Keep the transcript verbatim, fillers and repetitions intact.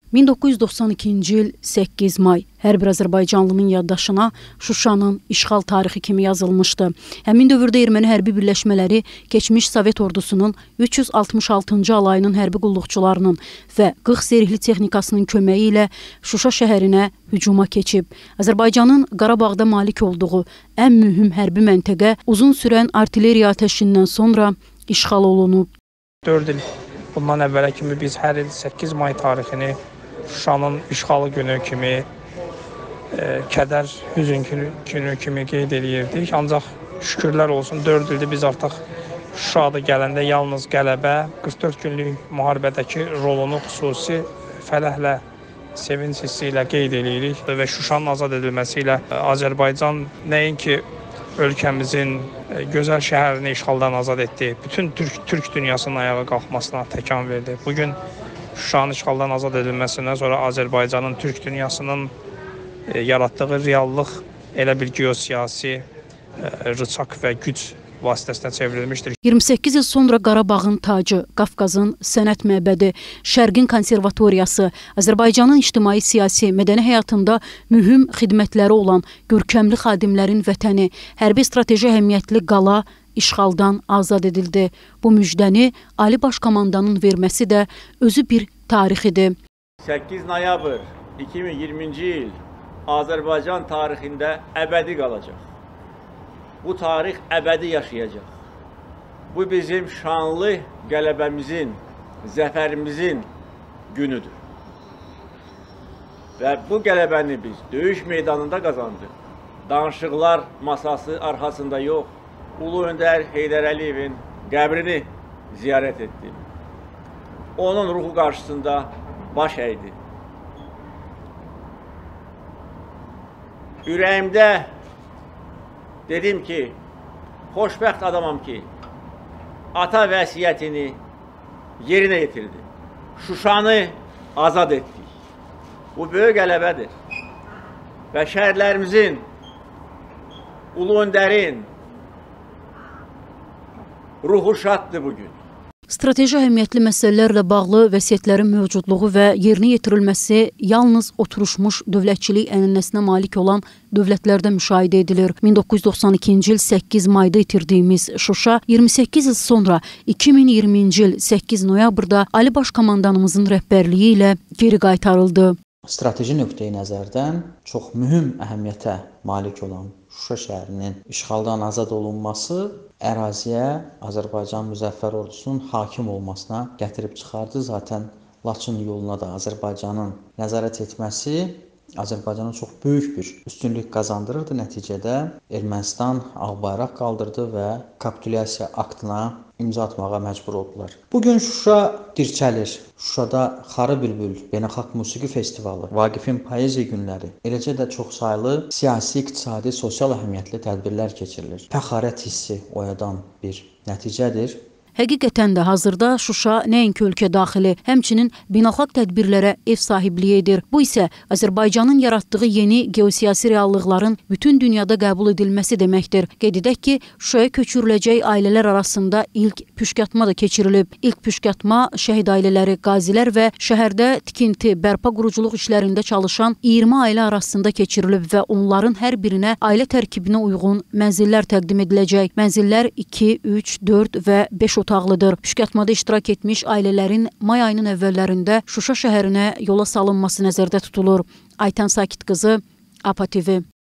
min doqquz yüz doxsan ikinci il səkkiz may hər bir Azərbaycanlının yaddaşına Şuşanın işğal tarixi kimi yazılmışdı. Həmin dövrdə erməni hərbi birləşmələri keçmiş Sovet ordusunun üç yüz altmış altıncı alayının hərbi qulluqçularının və qırx zirehli texnikasının köməyi ilə Şuşa şəhərinə hücuma keçib. Azərbaycanın Qarabağda malik olduğu ən mühüm hərbi məntəqə uzun sürən artilleriya atəşindən sonra işğal olunub. dörd il bundan əvvələ kimi biz hər il səkkiz may tarixini Şuşanın işğalı günü kimi, e, kədər, hüzün günü kimi qeyd edirdik. Ancaq şükürlər olsun dörd ildir biz artıq Şuşada gələndə yalnız qələbə, qırx dörd günlük müharibədəki rolunu xüsusi fələhlə, sevinç hissi ilə qeyd edirik və Şuşanın azad edilməsi ilə Azərbaycan nəinki ölkəmizin gözəl şəhərini işğaldan azad etdi, bütün Türk, Türk dünyasının ayağa qalxmasına təkan verdi. Bugün Şuşanın işğaldan azad edilməsindən sonra Azərbaycanın Türk dünyasının e, yaratdığı reallıq elə bir geosiyasi e, rıçaq və güc vasitəsinə çevrilmişdir. iyirmi səkkiz il sonra Qarabağın tacı, Qafqazın sənət məbədi, Şərqin konservatoriyası, Azərbaycanın ictimai siyasi, mədəni həyatında mühüm xidmətləri olan görkəmli xadimlərin vətəni, hərbi strateji əhəmiyyətli qala işğaldan azad edildi. Bu müjdəni Ali Baş Komandanın verməsi də özü bir tarixidir. səkkiz noyabr iki min iyirminci il Azərbaycan tarixində əbədi qalacaq. Bu tarix əbədi yaşayacaq. Bu bizim şanlı qələbəmizin, zəfərimizin günüdür. Və bu qələbəni biz döyüş meydanında qazandıq. Danışıqlar masası arxasında yox, Ulu Öndər Heydər Əliyevin qəbrini ziyarət etdim. Onun ruhu qarşısında baş əydi. Ürəyimdə dedim ki, xoşbəxt adamam ki, ata vəsiyyətini yerinə yetirdi. Şuşanı azad etdik. Bu böyük qələbədir. Və şəhərlərimizin, Ulu Öndərin ruhu şaddır bugün. Strateji əhəmiyyətli məsələlərlə bağlı vəsiyyətlərin mövcudluğu və yerinə yetirilməsi yalnız oturuşmuş dövlətçilik ənənəsinə malik olan dövlətlərdə müşahidə edilir. min doqquz yüz doxsan ikinci il səkkiz mayda itirdiyimiz Şuşa iyirmi səkkiz il sonra iki min iyirminci il səkkiz noyabrda Ali Baş Komandanımızın rəhbərliyi ilə geri qaytarıldı. Strateji nöqteyi nəzərdən çox mühüm əhəmiyyətə malik olan Şuşa şəhərinin işğaldan azad olunması əraziyə Azərbaycan Müzəffər Ordusunun hakim olmasına gətirib çıxardı. Zaten Laçın yoluna da Azərbaycanın nəzarət etməsi Azərbaycana çox böyük bir üstünlük qazandırırdı. Nəticədə Ermənistan ağbayraq qaldırdı və kapitulyasiya aktına imza atmağa məcbur oldular. Bugün Şuşa dirçəlir. Şuşada Xarı Bülbül Beynəlxalq Musiqi Festivalı, Vaqifin Poeziya günləri, eləcə də çoxsaylı siyasi, iqtisadi, sosial əhəmiyyətli tədbirlər keçirilir. Fəxarət hissi oyadan bir nəticədir. Həqiqətən də hazırda Şuşa nəinki ölkə daxili, həmçinin beynəlxalq tədbirlərə ev sahibliyi edir. Bu isə Azərbaycanın yaratdığı yeni geosiyasi reallıqların bütün dünyada qəbul edilməsi deməkdir. Qeyd edək ki, Şuşaya köçürüləcək ailələr arasında ilk püşkatma da keçirilib. İlk püşkatma şəhid ailələri, qazilər və şəhərdə tikinti, bərpa quruculuq işlərində çalışan iyirmi ailə arasında keçirilib və onların hər birinə ailə tərkibinə uyğun mənzillər təqdim ediləcək. Mənzillər iki, üç, dörd və beş otaqlıdır. Püşkatmada iştirak etmiş ailələrin may ayının əvvəllərində Şuşa şəhərinə yola salınması nəzərdə tutulur. Aytən Sakit qızı, APA T V.